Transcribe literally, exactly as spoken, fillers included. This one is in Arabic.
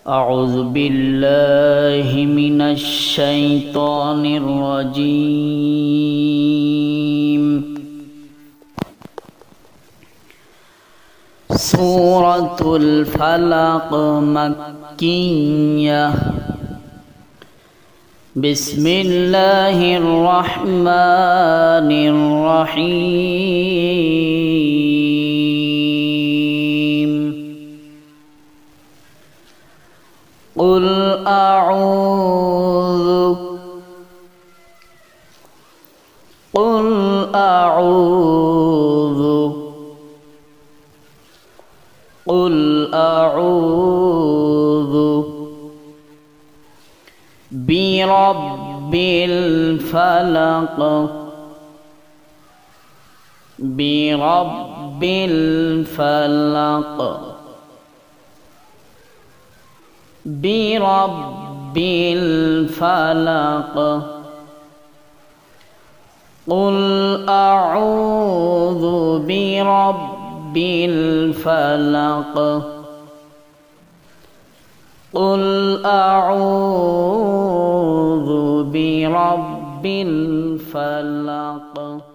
أعوذ بالله من الشيطان الرجيم. سورة الفلق مكية. بسم الله الرحمن الرحيم. قل أعوذ قل أعوذ قل أعوذ برب الفلق برب الفلق برب الفلق. قل أعوذ برب الفلق قل أعوذ برب الفلق.